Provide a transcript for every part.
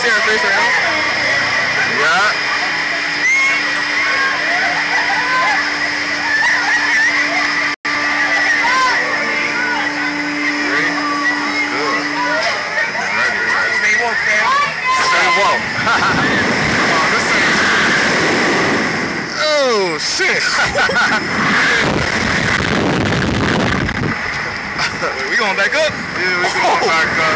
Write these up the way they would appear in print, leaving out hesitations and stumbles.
see her face right now? Yeah. Stay woke, fam. Stay woke. Oh, shit. We going back up? Yeah, we going back up.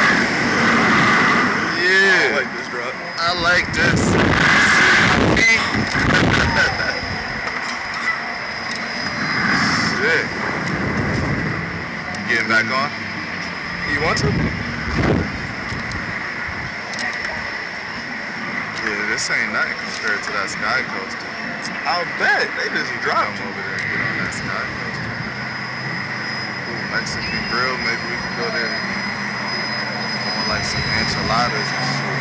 Yeah. I like this drop. I like this. Shit. Getting back on? You want to? Yeah, this ain't nothing compared to that Sky Coaster. I'll bet. They just dropped. Come over there and get on that Sky Coaster. Ooh, Mexican grill, maybe we can go there. I want like some enchiladas and shit.